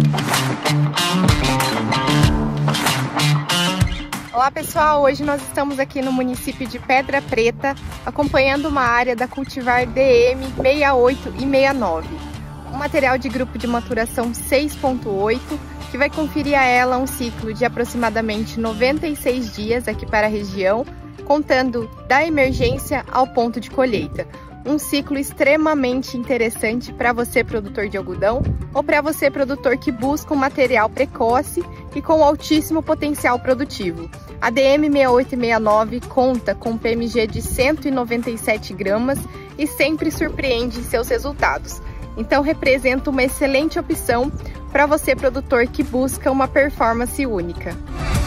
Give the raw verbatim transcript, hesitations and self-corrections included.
Olá pessoal, hoje nós estamos aqui no município de Pedra Preta, acompanhando uma área da cultivar D M sessenta e oito e sessenta e nove. Um material de grupo de maturação seis ponto oito, que vai conferir a ela um ciclo de aproximadamente noventa e seis dias aqui para a região, contando da emergência ao ponto de colheita. Um ciclo extremamente interessante para você, produtor de algodão, ou para você, produtor que busca um material precoce e com altíssimo potencial produtivo. A D M sessenta e oito e sessenta e nove conta com P M G de cento e noventa e sete gramas e sempre surpreende em seus resultados. Então representa uma excelente opção para você, produtor que busca uma performance única.